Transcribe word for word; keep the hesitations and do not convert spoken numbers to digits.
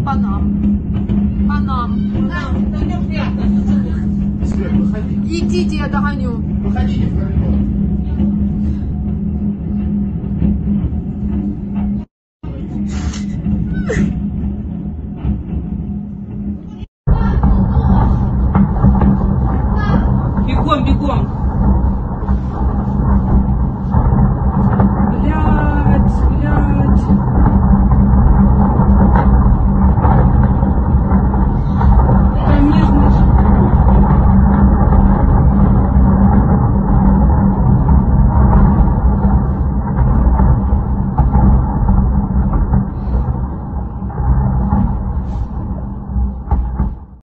Панам. Панам. Свет, выходи. Идите, я догоню. Выходите в коридор.